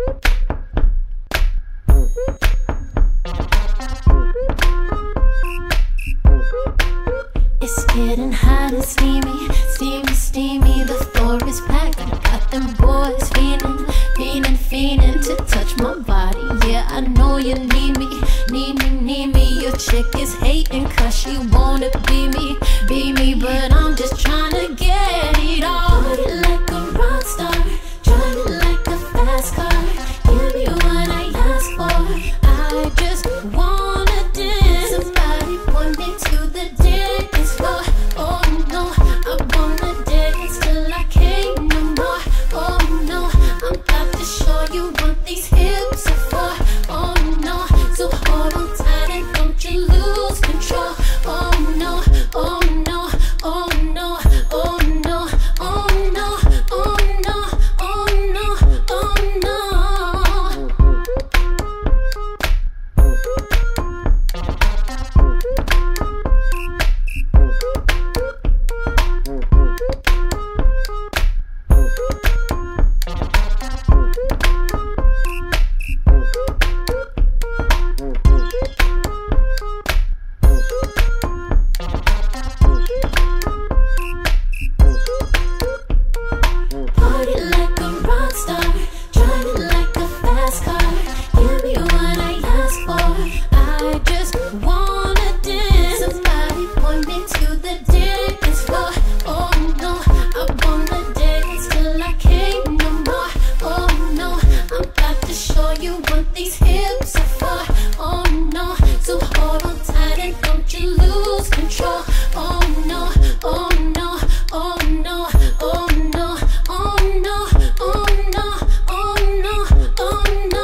It's getting hot and steamy, steamy, steamy. The floor is packed. I got them boys fiending, fiending, fiending to touch my body. Yeah, I know you need me, need me, need me. Your chick is hating 'cause she wanna be me, but I'm just trying to get it all. Put it like a rock star, drive it like a fast car. Give me what I ask for. I just wanna dance. Somebody point me to the dance floor. Oh no, I wanna dance till I can't no more. Oh no, I'm about to show you what these hips are for. Oh no, so hold on tight and don't you lose control. Oh no, oh no, oh no, oh no, oh no, oh no, oh no, oh no. Party like a rock star, drive it like a fast car. Give me what I ask for. I just wanna dance. Somebody point me to the dance floor. Oh no, I wanna dance till I can't no more. Oh no, I'm about to show you what these hips are for. Oh no, so hold on tight and don't you lose control. Oh no, oh no, oh no, oh no, oh no, oh no, oh no, oh no.